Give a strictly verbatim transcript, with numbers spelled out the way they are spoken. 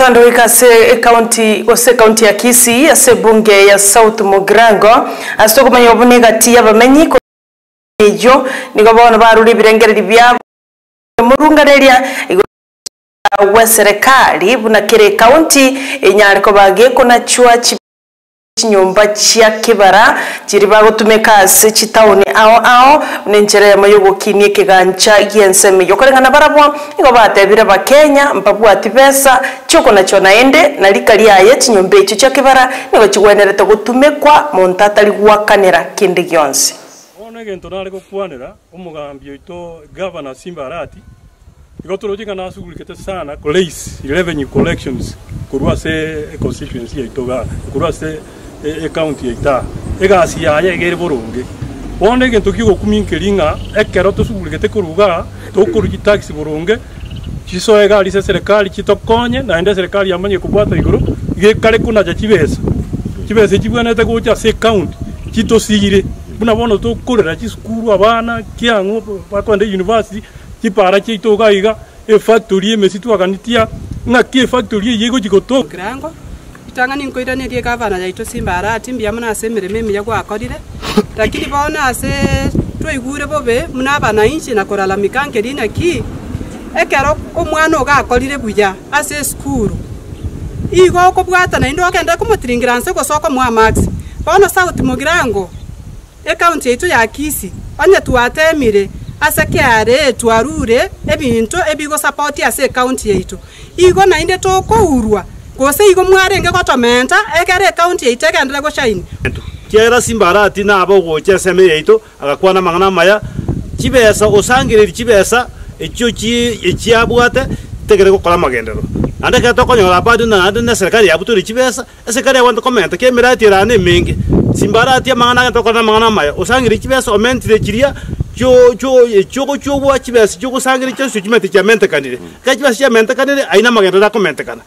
Ndoika se county ose county ya Kisii ase bunge ya South Mugirango asoko manyobune gati y'abamenyi ko ejo nigo bona baruri birengereri bya murungareria wa serikali bunakere county enyariko bage kona chwa nyumba chia kibara jiriba gutumeka ase chitauni ao ao nenjere ya mayogo kinie kigancha yenseme yokorengana barabwa igo batebire ba Kenya mpapu atibesa choko na chona ende na likali aye chinyumba icho chia kibara nigo chigwenerete gutumekwa montatari gwakanira kindi gyonse one gento nari gukwanira umugambio ito governor Simba Arati igo turujinga nasugulikete sana police revenue collections kurwa se constituency itoga kurwa se e county ita egasi yaye egere boronge one gento kigo kuminkelinga ekero tusugulikete kuruga tokurugi tax boronge chiso egari se serikali chitokonye na ende serikali yamanye kubwata iguru ge kale kuna ja chibesa chibesa chibwanete gocha se county chitosire buna bono tokorera chisukuru abana kiango bakwande university chipara chitoga iga e factory emesitu akanitia na ki factory yego chikoto Mugirango itangani nkoirane rie gavana yaito Simba Arati mbia muna asemere memi ya gwakorire lakini baona ase twaigure bobe muna abana inchi na korala lina ki ekero omwana ogakorire buya ase school igo ko bwata na indo akenda kumutiringiranse ko soko mwa max baona South Mugirango e county yaito ya Kisii onye tuatemire ase kiare twarure ebinto ebigo support ase county yaito igo na inde to ko urwa gose igo mwarenge gotomenta egere county yaito gendere go shine kiera Simba Arati na abo gocha seme yaito agakwana mangana maya kibesa osangiriri kibesa ekyo ki ekyabwate tegere gukora magendero ande kato konyora badu na ande na serikali yabuturi kibesa serikali ya wanto comment ke mirati rane mingi Simba Arati mangana gato kona mangana maya osangiriri kibesa omentire kiria cyo cyo cyo cyo bwa kibesa cyo gusangiriri cyo kimete cyamente kanire ka kibesa cyamente kanire aina magendero da comment kana